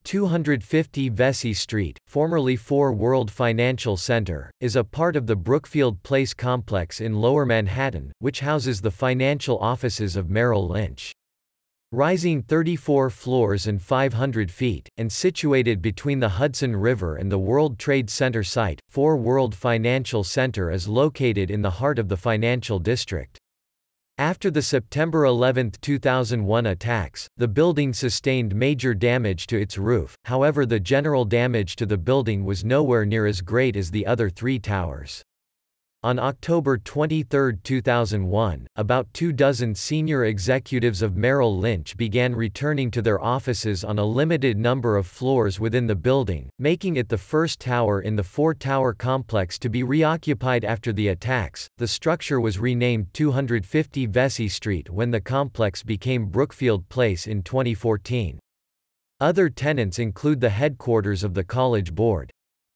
250 Vesey Street, formerly 4 World Financial Center, is a part of the Brookfield Place complex in Lower Manhattan, which houses the financial offices of Merrill Lynch. Rising 34 floors and 500 feet, and situated between the Hudson River and the World Trade Center site, 4 World Financial Center is located in the heart of the financial district. After the September 11, 2001 attacks, the building sustained major damage to its roof, however the general damage to the building was nowhere near as great as the other 3 towers. On October 23, 2001, about 24 senior executives of Merrill Lynch began returning to their offices on a limited number of floors within the building, making it the first tower in the 4-tower complex to be reoccupied after the attacks. The structure was renamed 250 Vesey Street when the complex became Brookfield Place in 2014. Other tenants include the headquarters of the College Board.